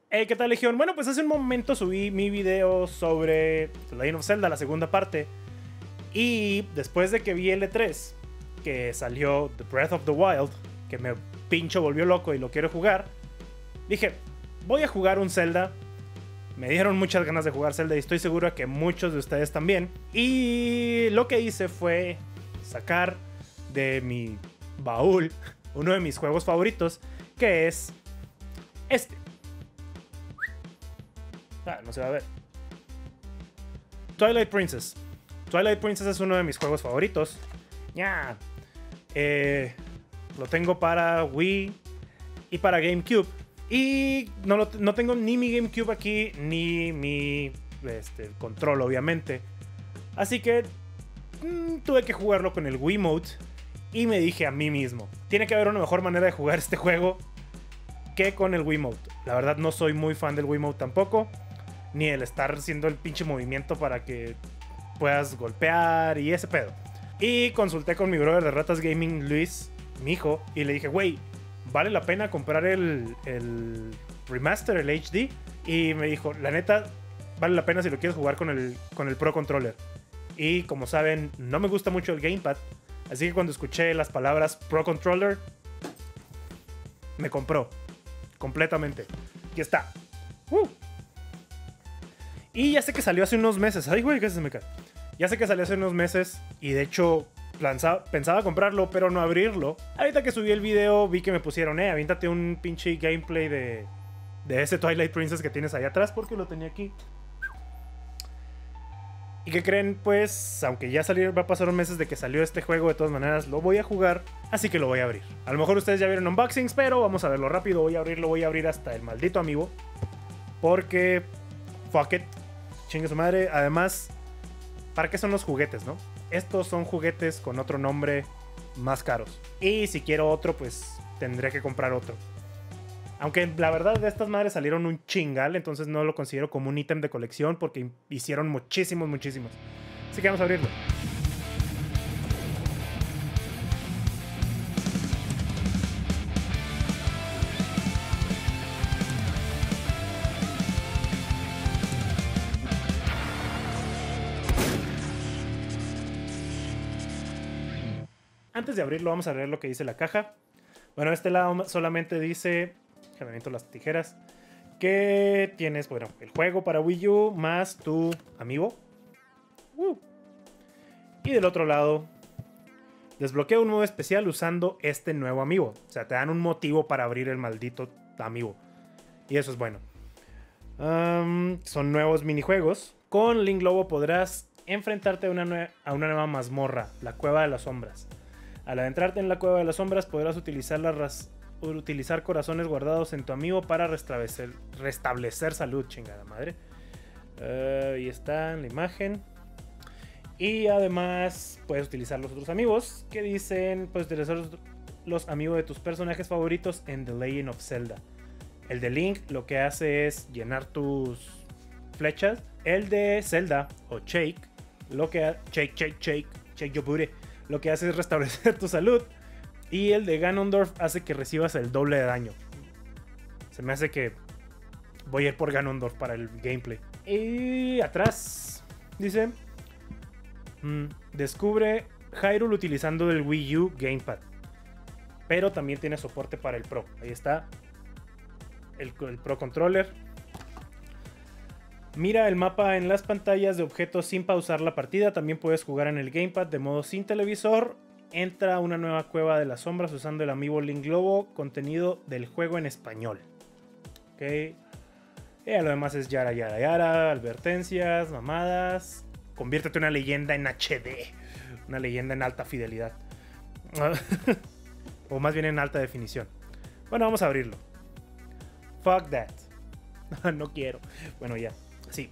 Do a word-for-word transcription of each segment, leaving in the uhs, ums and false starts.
Hey, ¿qué tal, Legión? Bueno, pues hace un momento subí mi video sobre The Legend of Zelda, la segunda parte. Y después de que vi el E tres, que salió The Breath of the Wild, que me pincho volvió loco y lo quiero jugar, dije, voy a jugar un Zelda. Me dieron muchas ganas de jugar Zelda y estoy seguro que muchos de ustedes también. Y lo que hice fue sacar de mi baúl uno de mis juegos favoritos, que es este. Ah, no se va a ver. Twilight Princess. Twilight Princess es uno de mis juegos favoritos. Ya. Eh, lo tengo para Wii y para GameCube. Y no, lo, no tengo ni mi GameCube aquí, ni mi este, control, obviamente. Así que mmm, tuve que jugarlo con el Wiimote. Y me dije a mí mismo, tiene que haber una mejor manera de jugar este juego que con el Wiimote. La verdad no soy muy fan del Wiimote tampoco. Ni el estar haciendo el pinche movimiento para que puedas golpear y ese pedo. Y consulté con mi brother de Ratas Gaming, Luis, mi hijo, y le dije, güey, ¿vale la pena comprar el, el remaster, el H D? Y me dijo, la neta, vale la pena si lo quieres jugar con el, con el Pro Controller. Y como saben, no me gusta mucho el Gamepad. Así que cuando escuché las palabras Pro Controller, me compró. Completamente. Aquí está. Uh. Y ya sé que salió hace unos meses. Ay, güey, casi se me cae. Ya sé que salió hace unos meses. Y de hecho, planza, pensaba comprarlo, pero no abrirlo. Ahorita que subí el video, vi que me pusieron, eh, aviéntate un pinche gameplay de, de ese Twilight Princess que tienes allá atrás, porque lo tenía aquí. ¿Y qué creen? Pues, aunque ya salió, va a pasar meses de que salió este juego, de todas maneras lo voy a jugar, así que lo voy a abrir. A lo mejor ustedes ya vieron unboxings, pero vamos a verlo rápido. Voy a abrirlo, voy a abrir hasta el maldito amiibo. Porque, fuck it, chingue su madre. Además, ¿para qué son los juguetes, no? Estos son juguetes con otro nombre más caros. Y si quiero otro, pues tendré que comprar otro. Aunque la verdad de estas madres salieron un chingal, entonces no lo considero como un ítem de colección porque hicieron muchísimos, muchísimos. Así que vamos a abrirlo. Antes de abrirlo vamos a leer lo que dice la caja. Bueno, este lado solamente dice... que me meto las tijeras. Que tienes, bueno, el juego para Wii U más tu amiibo. Uh. Y del otro lado, desbloquea un modo especial usando este nuevo amiibo. O sea, te dan un motivo para abrir el maldito amiibo. Y eso es bueno. Um, son nuevos minijuegos. Con Link Lobo podrás enfrentarte a una, a una nueva mazmorra, la Cueva de las Sombras. Al adentrarte en la Cueva de las Sombras podrás utilizar las ras utilizar corazones guardados en tu amiibo para restablecer, restablecer salud, chingada madre. Uh, ahí está en la imagen. Y además puedes utilizar los otros amigos que dicen, puedes utilizar los, los amigos de tus personajes favoritos en The Legend of Zelda. El de Link lo que hace es llenar tus flechas. El de Zelda o Shake, lo que Shake, Shake, Shake, Shake your booty, lo que hace es restablecer tu salud. Y el de Ganondorf hace que recibas el doble de daño. Se me hace que voy a ir por Ganondorf para el gameplay. Y atrás dice... Mmm, descubre Hyrule utilizando el Wii U Gamepad. Pero también tiene soporte para el Pro. Ahí está. El, el Pro Controller. Mira el mapa en las pantallas de objetos sin pausar la partida. También puedes jugar en el Gamepad de modo sin televisor. Entra a una nueva cueva de las sombras usando el amiibo Link Lobo. Contenido del juego en español. Ok. Y lo demás es yara, yara, yara. Advertencias, mamadas. Conviértete en una leyenda en H D. Una leyenda en alta fidelidad. O más bien en alta definición. Bueno, vamos a abrirlo. Fuck that. No quiero. Bueno, ya. Sí.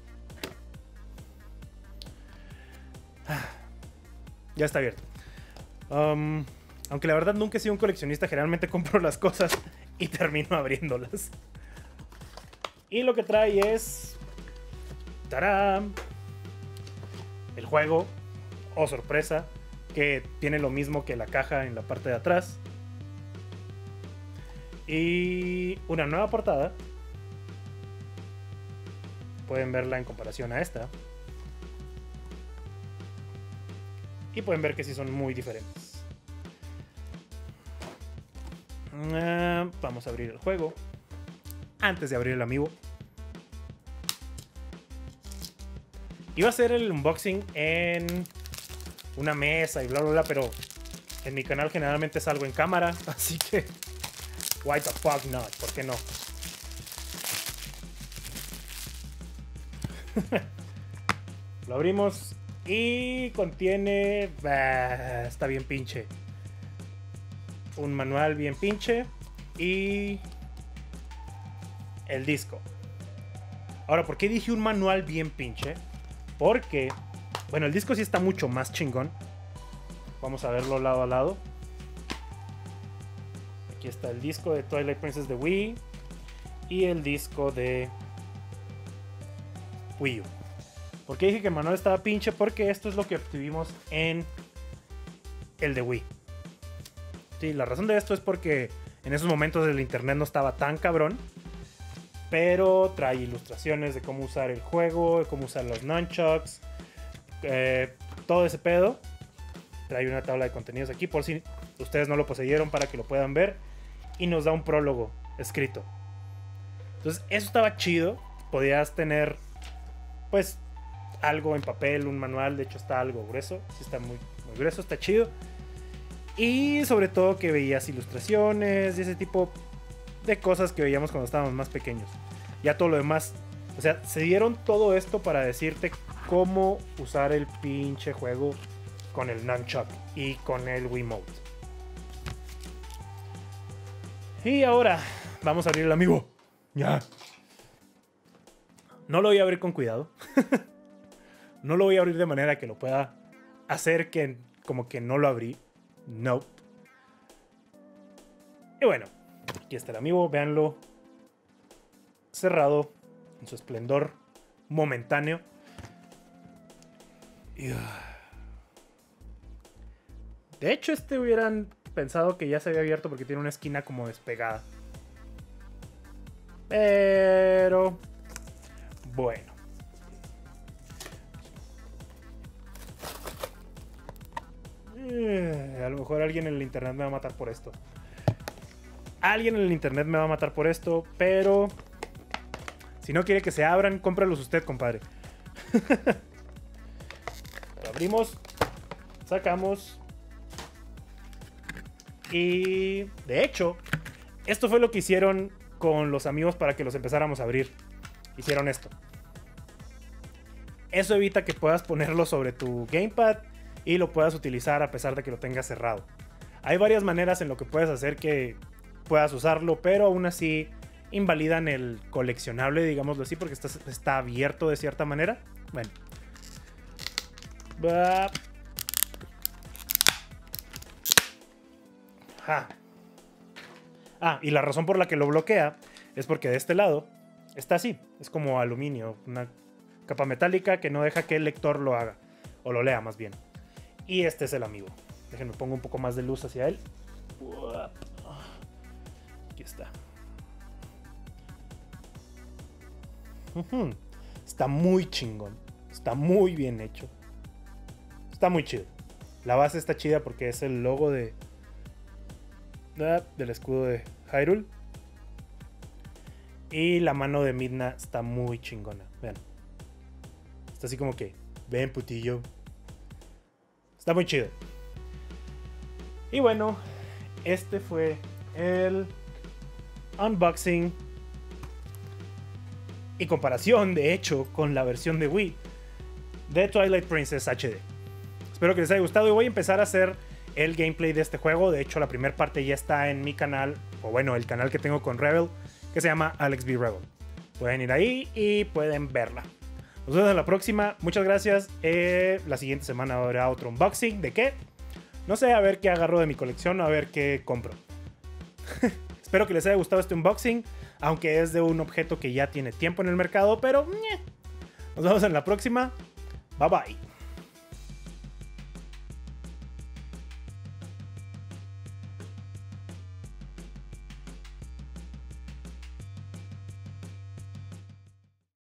Ya está abierto. Um, aunque la verdad nunca he sido un coleccionista, generalmente compro las cosas y termino abriéndolas. Y lo que trae es... ¡tarán! El juego, oh sorpresa, que tiene lo mismo que la caja en la parte de atrás. Y una nueva portada pueden verla en comparación a esta. Y pueden ver que sí son muy diferentes. Uh, vamos a abrir el juego. Antes de abrir el amiibo. Iba a hacer el unboxing en una mesa y bla bla bla, pero en mi canal generalmente salgo en cámara, así que why the fuck not, ¿por qué no? Lo abrimos y contiene, bah, está bien pinche, un manual bien pinche y el disco. Ahora, ¿por qué dije un manual bien pinche? Porque, bueno, el disco sí está mucho más chingón. Vamos a verlo lado a lado. Aquí está el disco de Twilight Princess de Wii y el disco de Wii U. ¿Por qué dije que el manual estaba pinche? Porque esto es lo que obtuvimos en el de Wii. Sí, la razón de esto es porque en esos momentos el internet no estaba tan cabrón. Pero trae ilustraciones de cómo usar el juego, de cómo usar los nunchucks, eh, todo ese pedo. Trae una tabla de contenidos aquí por si ustedes no lo poseyeron para que lo puedan ver. Y nos da un prólogo escrito. Entonces eso estaba chido. Podías tener pues algo en papel, un manual. De hecho está algo grueso. Sí está muy, muy grueso, está chido. Y sobre todo que veías ilustraciones y ese tipo de cosas que veíamos cuando estábamos más pequeños. Ya todo lo demás, o sea, se dieron todo esto para decirte cómo usar el pinche juego con el nunchuck y con el Wiimote. Y ahora vamos a abrir el amiibo. Ya. No lo voy a abrir con cuidado. No lo voy a abrir de manera que lo pueda hacer que como que no lo abrí. No. Y bueno. Aquí está el amiibo, véanlo cerrado en su esplendor momentáneo. De hecho, este hubieran pensado que ya se había abierto porque tiene una esquina como despegada. Pero bueno. Eh, a lo mejor alguien en el internet me va a matar por esto. Alguien en el internet me va a matar por esto, pero si no quiere que se abran, cómpralos usted, compadre. Lo abrimos, sacamos y de hecho, esto fue lo que hicieron con los amigos para que los empezáramos a abrir. Hicieron esto. Eso evita que puedas ponerlo sobre tu gamepad y lo puedas utilizar a pesar de que lo tengas cerrado. Hay varias maneras en lo que puedes hacer que puedas usarlo, pero aún así invalidan el coleccionable, digámoslo así, porque está, está abierto de cierta manera. Bueno. Bah. Ah. ah, y la razón por la que lo bloquea es porque de este lado está así, es como aluminio, una capa metálica que no deja que el lector lo haga, o lo lea más bien. Y este es el amiibo. Déjenme pongo un poco más de luz hacia él. Aquí está. Está muy chingón. Está muy bien hecho. Está muy chido. La base está chida porque es el logo de del escudo de Hyrule. Y la mano de Midna está muy chingona. Vean. Está así como que, ven putillo. Está muy chido. Y bueno, este fue el unboxing y comparación, de hecho, con la versión de Wii de Twilight Princess H D. Espero que les haya gustado y voy a empezar a hacer el gameplay de este juego. De hecho, la primera parte ya está en mi canal, o bueno, el canal que tengo con Rebel, que se llama Alex B. Rebel. Pueden ir ahí y pueden verla. Nos vemos en la próxima. Muchas gracias. Eh, la siguiente semana habrá otro unboxing. ¿De qué? No sé, a ver qué agarro de mi colección, a ver qué compro. Espero que les haya gustado este unboxing, aunque es de un objeto que ya tiene tiempo en el mercado, pero... Nos vemos en la próxima. Bye bye.